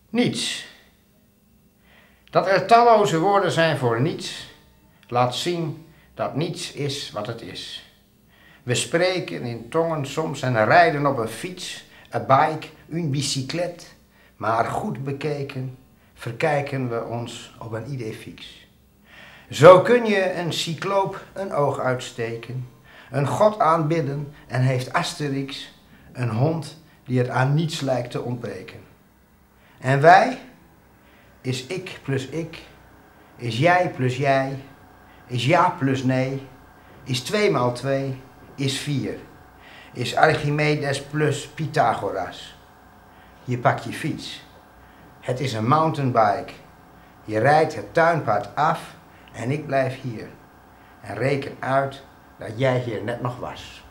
Niets. Dat er talloze woorden zijn voor niets, laat zien dat niets is wat het is. We spreken in tongen soms en rijden op een fiets, een bike, een bicyclette, maar goed bekeken verkijken we ons op een idee fix. Zo kun je een cycloop een oog uitsteken, een god aanbidden en heeft Asterix een hond die het aan niets lijkt te ontbreken. En wij, is ik plus ik, is jij plus jij, is ja plus nee, is 2 maal 2, is 4, is Archimedes plus Pythagoras. Je pakt je fiets. Het is een mountainbike. Je rijdt het tuinpad af en ik blijf hier. En reken uit dat jij hier net nog was.